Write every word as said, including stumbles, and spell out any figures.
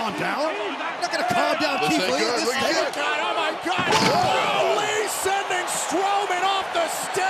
calm down. You're not gonna calm down This Keith ain't Lee. good. This Look is at it. God, oh my God! Braun Lee sending Strowman off the stage.